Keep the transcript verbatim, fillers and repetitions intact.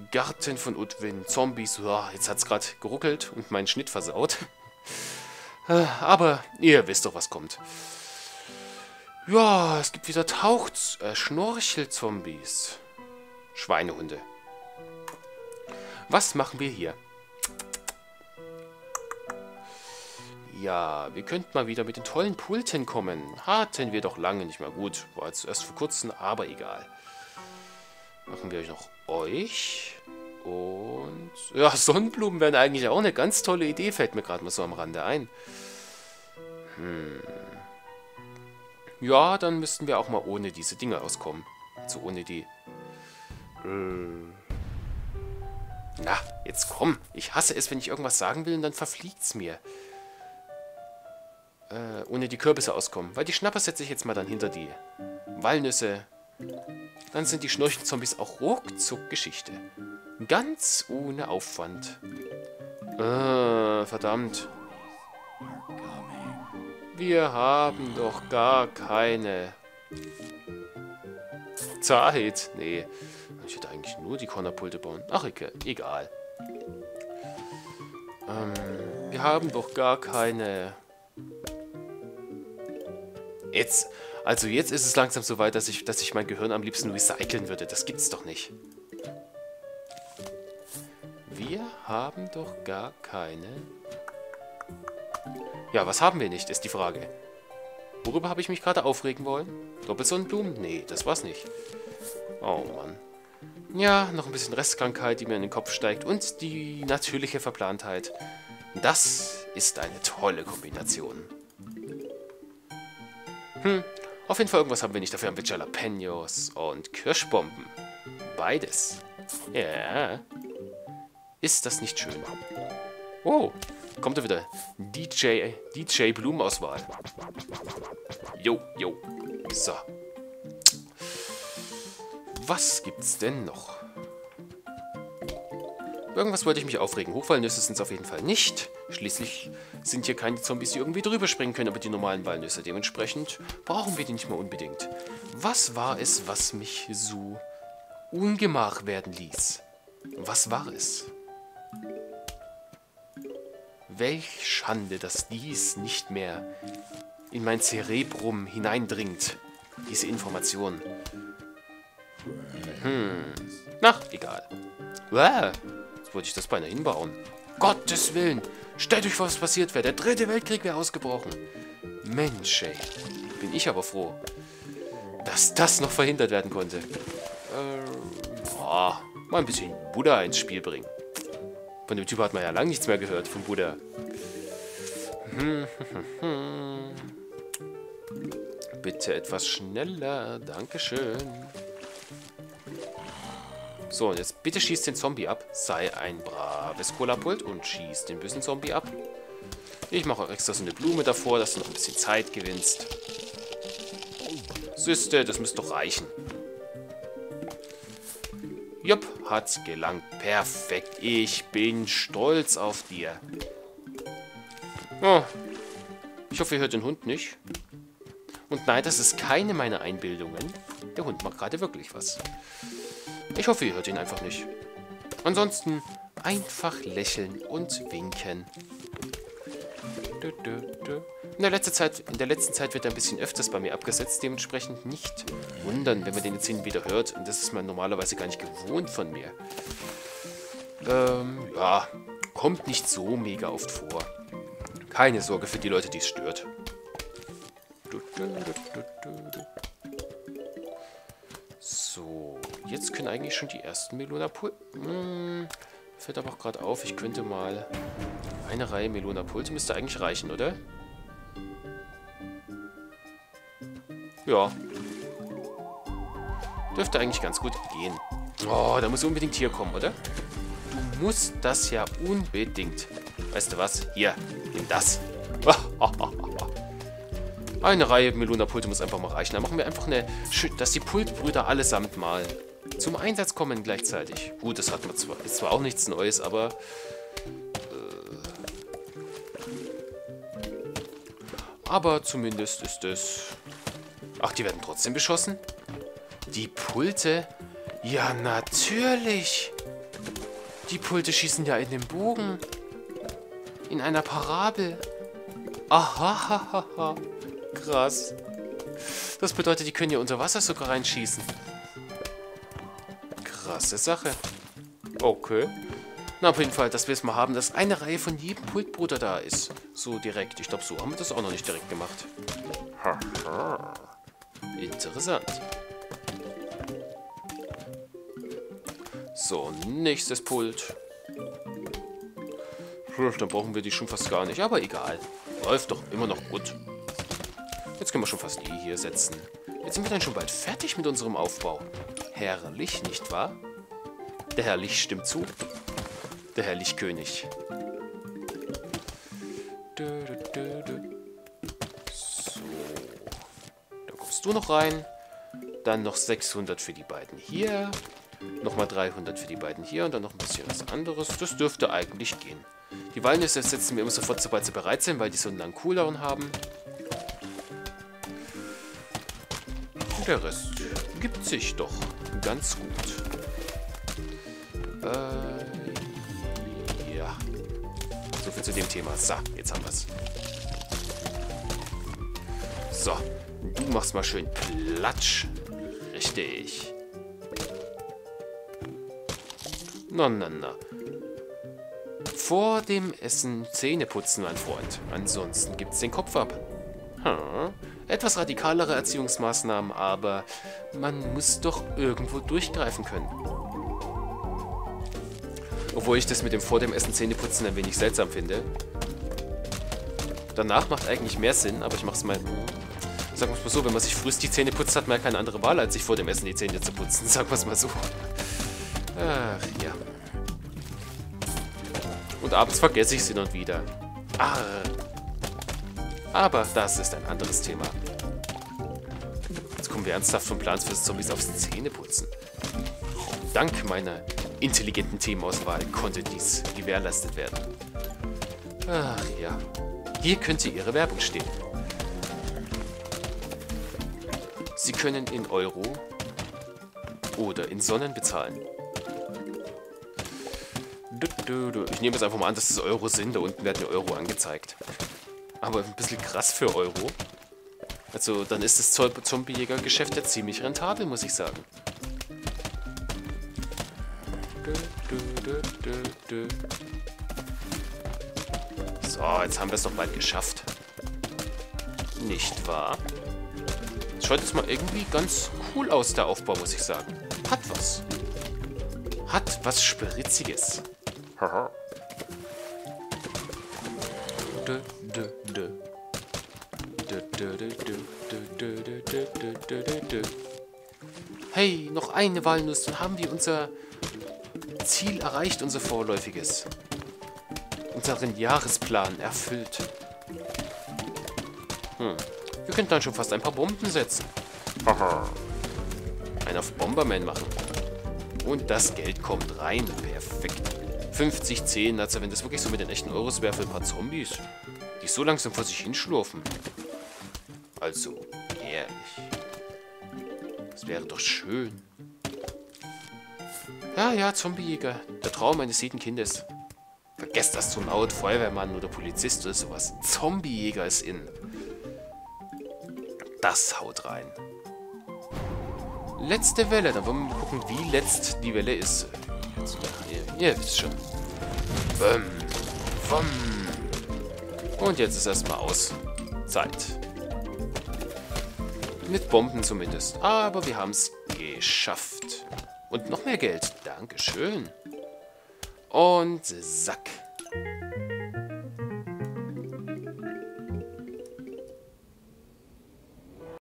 Garten von Udwin. Zombies. Uah, jetzt hat's gerade geruckelt und meinen Schnitt versaut. Aber ihr wisst doch, was kommt. Ja, es gibt wieder Tauch... Äh, Schnorchel-Zombies. Schweinehunde. Was machen wir hier? Ja, wir könnten mal wieder mit den tollen Pulten kommen. Hatten wir doch lange nicht mehr. Gut, war jetzt erst vor kurzem, aber egal. Machen wir euch noch euch. Und... Ja, Sonnenblumen wären eigentlich auch eine ganz tolle Idee, fällt mir gerade mal so am Rande ein. Hm. Ja, dann müssten wir auch mal ohne diese Dinge auskommen. Also ohne die... Äh... Na, jetzt komm. Ich hasse es, wenn ich irgendwas sagen will und dann verfliegt's mir. Äh, ohne die Kürbisse auskommen. Weil die Schnapper setze ich jetzt mal dann hinter die Walnüsse. Dann sind die Schnorchel-Zombies auch ruckzuck Geschichte. Ganz ohne Aufwand. Äh, verdammt. Wir haben doch gar keine Zeit. Nee, ich hätte eigentlich nur die Cornerpulte bauen. Ach, egal. Ähm, wir haben doch gar keine... Jetzt, also jetzt ist es langsam so weit, dass ich, dass ich mein Gehirn am liebsten recyceln würde. Das gibt's doch nicht. Wir haben doch gar keine... Ja, was haben wir nicht, ist die Frage. Worüber habe ich mich gerade aufregen wollen? Doppelsonnenblumen? Nee, das war's nicht. Oh Mann. Ja, noch ein bisschen Restkrankheit, die mir in den Kopf steigt. Und die natürliche Verplantheit. Das ist eine tolle Kombination. Hm, auf jeden Fall irgendwas haben wir nicht. Dafür haben wir Jalapenos und Kirschbomben. Beides. Ja. Ist das nicht schön? Oh, kommt da wieder. D J, D J Blumenauswahl. Jo, jo. So. Was gibt's denn noch? Irgendwas wollte ich mich aufregen. Hochwalnüsse sind es auf jeden Fall nicht. Schließlich sind hier keine Zombies, die irgendwie drüber springen können, aber die normalen Walnüsse. Dementsprechend brauchen wir die nicht mehr unbedingt. Was war es, was mich so ungemach werden ließ? Was war es? Welch Schande, dass dies nicht mehr in mein Zerebrum hineindringt. Diese Information. Hm. Na, egal. Uah. Jetzt wollte ich das beinahe hinbauen. Gottes Willen. Stellt euch vor, was passiert wäre. Der dritte Weltkrieg wäre ausgebrochen. Mensch, ey. Bin ich aber froh, dass das noch verhindert werden konnte. Äh, oh, mal ein bisschen Buddha ins Spiel bringen. Von dem Typ hat man ja lange nichts mehr gehört, vom Buddha. Bitte etwas schneller. Dankeschön. So, und jetzt bitte schießt den Zombie ab. Sei ein braves Cola-Pult und schießt den bösen Zombie ab. Ich mache auch extra so eine Blume davor, dass du noch ein bisschen Zeit gewinnst. Süste, das müsste doch reichen. Jupp, hat's gelangt. Perfekt. Ich bin stolz auf dir. Oh. Ich hoffe, ihr hört den Hund nicht. Und nein, das ist keine meiner Einbildungen. Der Hund macht gerade wirklich was. Ich hoffe, ihr hört ihn einfach nicht. Ansonsten einfach lächeln und winken. In der, letzten Zeit, in der letzten Zeit wird er ein bisschen öfters bei mir abgesetzt. Dementsprechend nicht wundern, wenn man den jetzt hin wieder hört. Und das ist man normalerweise gar nicht gewohnt von mir. Ähm, ja, kommt nicht so mega oft vor. Keine Sorge für die Leute, die es stört. So, jetzt können eigentlich schon die ersten Melona-Pulte... Hm, fällt aber auch gerade auf, ich könnte mal... Eine Reihe Melona-Pulte müsste eigentlich reichen, oder? Ja. Dürfte eigentlich ganz gut gehen. Oh, da muss unbedingt hier kommen, oder? Du musst das ja unbedingt. Weißt du was? Hier, nimm das. Eine Reihe Melona-Pulte muss einfach mal reichen. Dann machen wir einfach eine... dass die Pultbrüder allesamt mal zum Einsatz kommen gleichzeitig. Gut, das hat man zwar... Ist zwar auch nichts Neues, aber... Aber zumindest ist es... Ach, die werden trotzdem beschossen? Die Pulte? Ja, natürlich. Die Pulte schießen ja in den Bogen. In einer Parabel. Aha, krass. Das bedeutet, die können ja unter Wasser sogar reinschießen. Krasse Sache. Okay. Na, auf jeden Fall, dass wir es mal haben, dass eine Reihe von jedem Pultbruder da ist. So direkt. Ich glaube, so haben wir das auch noch nicht direkt gemacht. Haha. Interessant. So, nächstes Pult. Dann brauchen wir die schon fast gar nicht. Aber egal. Läuft doch immer noch gut. Jetzt können wir schon fast eh hier setzen. Jetzt sind wir dann schon bald fertig mit unserem Aufbau. Herrlich, nicht wahr? Der Herr Licht stimmt zu. Der Herr Lichtkönig. So. Da kommst du noch rein. Dann noch sechshundert für die beiden hier. Nochmal dreihundert für die beiden hier. Und dann noch ein bisschen was anderes. Das dürfte eigentlich gehen. Die Walnüsse setzen wir immer sofort, sobald sie bereit sind, weil die so einen langen Cooldown haben. Und der Rest gibt sich doch ganz gut. Äh, ja. So viel zu dem Thema. So, jetzt haben wir es. So, du machst mal schön Platsch. Richtig. Na, na, na. Vor dem Essen Zähne putzen, mein Freund. Ansonsten gibt's den Kopf ab. Hm. Etwas radikalere Erziehungsmaßnahmen, aber man muss doch irgendwo durchgreifen können. Obwohl ich das mit dem vor dem Essen Zähne putzen ein wenig seltsam finde. Danach macht eigentlich mehr Sinn, aber ich mach's mal... Sagen wir es mal so, wenn man sich frühst die Zähne putzt, hat man ja keine andere Wahl, als sich vor dem Essen die Zähne zu putzen. Sagen wir es mal so. Ach, ja. Und abends vergesse ich sie noch wieder. Ah. Aber das ist ein anderes Thema. Jetzt kommen wir ernsthaft vom Plan fürs Zombies aufs Zähneputzen. Dank meiner intelligenten Themenauswahl konnte dies gewährleistet werden. Ach ja. Hier könnte Ihre Werbung stehen. Sie können in Euro oder in Sonnen bezahlen. Ich nehme jetzt einfach mal an, dass es Euro sind. Da unten werden die Euro angezeigt. Aber ein bisschen krass für Euro. Also dann ist das Zombie-Jäger-Geschäft ja ziemlich rentabel, muss ich sagen. So, jetzt haben wir es doch bald geschafft. Nicht wahr? Das schaut jetzt mal irgendwie ganz cool aus, der Aufbau, muss ich sagen. Hat was. Hat was Spritziges. Haha. Hey, noch eine Walnuss, dann haben wir unser Ziel erreicht, unser vorläufiges. Unseren Jahresplan erfüllt. Hm. Wir könnten dann schon fast ein paar Bomben setzen. Haha. Einen auf Bomberman machen. Und das Geld kommt rein. Perfekt. fünfzig, zehn, also wenn das wirklich so mit den echten Euros wäre für ein paar Zombies, die so langsam vor sich hinschlurfen. Also, ehrlich. Das wäre doch schön. Ja, ja, Zombiejäger. Der Traum eines jeden Kindes. Vergesst Astronaut, Feuerwehrmann oder Polizist oder sowas. Zombiejäger ist in. Das haut rein. Letzte Welle. Dann wollen wir mal gucken, wie letzt die Welle ist. Jetzt, ihr, ihr wisst schon. Bum, bum. Und jetzt ist erstmal aus. Zeit. Mit Bomben zumindest. Aber wir haben es geschafft. Und noch mehr Geld. Dankeschön. Und zack.